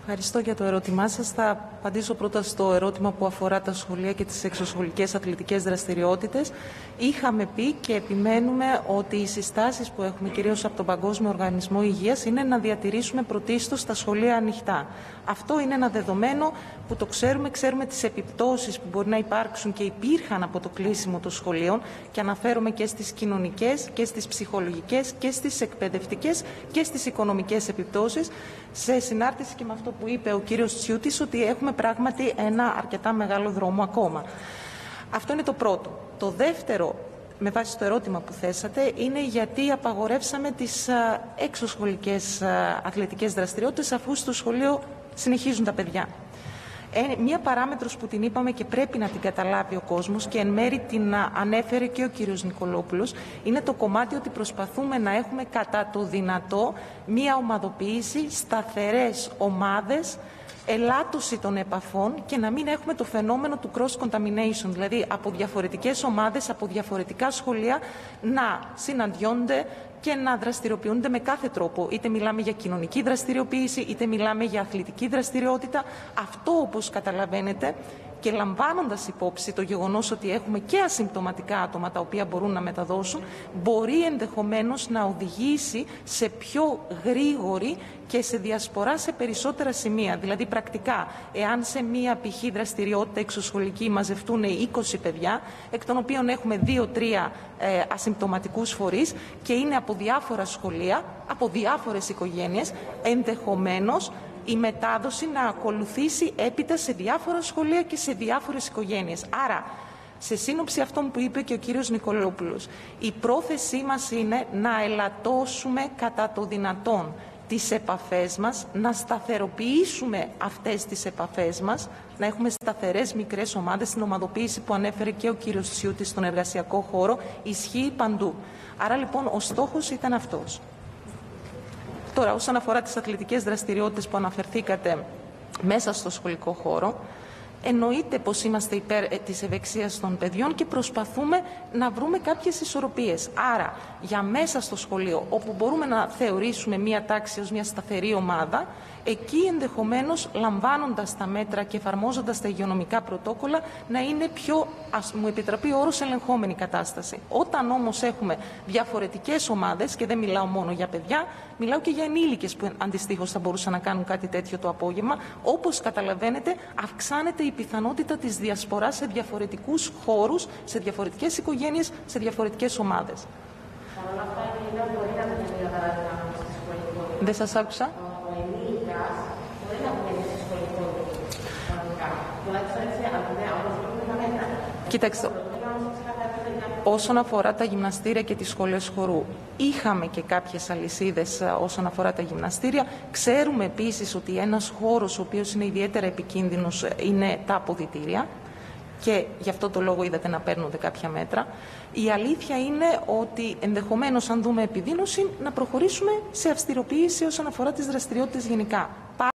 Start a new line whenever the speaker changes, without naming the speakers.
Ευχαριστώ για το ερώτημά σας. Θα απαντήσω πρώτα στο ερώτημα που αφορά τα σχολεία και τις εξωσχολικές αθλητικές δραστηριότητες. Είχαμε πει και επιμένουμε ότι οι συστάσεις που έχουμε κυρίως από τον Παγκόσμιο Οργανισμό Υγείας είναι να διατηρήσουμε πρωτίστως τα σχολεία ανοιχτά. Αυτό είναι ένα δεδομένο που το ξέρουμε. Ξέρουμε τις επιπτώσεις που μπορεί να υπάρξουν και υπήρχαν από το κλείσιμο των σχολείων, και αναφέρομαι και στις κοινωνικές και στις ψυχολογικές και στις εκπαιδευτικές και στις οικονομικές επιπτώσεις, σε συνάρτηση και με αυτό που είπε ο κύριος Τσιούτης, ότι έχουμε πράγματι ένα αρκετά μεγάλο δρόμο ακόμα. Αυτό είναι το πρώτο. Το δεύτερο, με βάση το ερώτημα που θέσατε, είναι γιατί απαγορεύσαμε τις εξωσχολικές αθλητικές δραστηριότητες, αφού στο σχολείο συνεχίζουν τα παιδιά. Μία παράμετρος που την είπαμε και πρέπει να την καταλάβει ο κόσμος, και εν μέρει την ανέφερε και ο κύριος Νικολόπουλος, είναι το κομμάτι ότι προσπαθούμε να έχουμε κατά το δυνατό μία ομαδοποίηση, σταθερές ομάδες, ελάττωση των επαφών, και να μην έχουμε το φαινόμενο του cross-contamination, δηλαδή από διαφορετικές ομάδες, από διαφορετικά σχολεία να συναντιόνται και να δραστηριοποιούνται με κάθε τρόπο. Είτε μιλάμε για κοινωνική δραστηριοποίηση, είτε μιλάμε για αθλητική δραστηριότητα. Αυτό, όπως καταλαβαίνετε, και λαμβάνοντας υπόψη το γεγονός ότι έχουμε και ασυμπτωματικά άτομα τα οποία μπορούν να μεταδώσουν, μπορεί ενδεχομένως να οδηγήσει σε πιο γρήγορη και σε διασπορά σε περισσότερα σημεία. Δηλαδή, πρακτικά, εάν σε μία π.χ. δραστηριότητα εξωσχολική μαζευτούν 20 παιδιά, εκ των οποίων έχουμε 2-3 ασυμπτωματικούς φορείς και είναι από διάφορα σχολεία, από διάφορες οικογένειες, ενδεχομένως η μετάδοση να ακολουθήσει έπειτα σε διάφορα σχολεία και σε διάφορες οικογένειες. Άρα, σε σύνοψη αυτών που είπε και ο κύριος Νικολόπουλος, η πρόθεσή μας είναι να ελαττώσουμε κατά το δυνατόν τις επαφές μας, να σταθεροποιήσουμε αυτές τις επαφές μας, να έχουμε σταθερές μικρές ομάδες. Στην ομαδοποίηση που ανέφερε και ο κύριος Τσιούτης στον εργασιακό χώρο, ισχύει παντού. Άρα λοιπόν ο στόχος ήταν αυτός. Τώρα, όσον αφορά τις αθλητικές δραστηριότητες που αναφερθήκατε μέσα στο σχολικό χώρο, εννοείται πως είμαστε υπέρ της ευεξίας των παιδιών και προσπαθούμε να βρούμε κάποιες ισορροπίες. Άρα, για μέσα στο σχολείο, όπου μπορούμε να θεωρήσουμε μία τάξη ως μία σταθερή ομάδα, εκεί ενδεχομένως, λαμβάνοντας τα μέτρα και εφαρμόζοντας τα υγειονομικά πρωτόκολλα, να είναι πιο, ας μου επιτραπεί ο όρος, ελεγχόμενη κατάσταση. Όταν όμως έχουμε διαφορετικές ομάδες, και δεν μιλάω μόνο για παιδιά, μιλάω και για ενήλικες που αντιστοίχως θα μπορούσαν να κάνουν κάτι τέτοιο το απόγευμα, όπως καταλαβαίνετε, αυξάνεται η πιθανότητα της διασποράς σε διαφορετικούς χώρους, σε διαφορετικές οικογένειες, σε διαφορετικές ομάδες. Δεν σας άκουσα. Κοιτάξτε, όσον αφορά τα γυμναστήρια και τις σχολές χορού, είχαμε και κάποιες αλυσίδες όσον αφορά τα γυμναστήρια. Ξέρουμε επίσης ότι ένας χώρος ο οποίος είναι ιδιαίτερα επικίνδυνος είναι τα αποδυτήρια, και γι' αυτό το λόγο είδατε να παίρνονται κάποια μέτρα. Η αλήθεια είναι ότι ενδεχομένως, αν δούμε επιδείνωση, να προχωρήσουμε σε αυστηροποίηση όσον αφορά τις δραστηριότητες γενικά.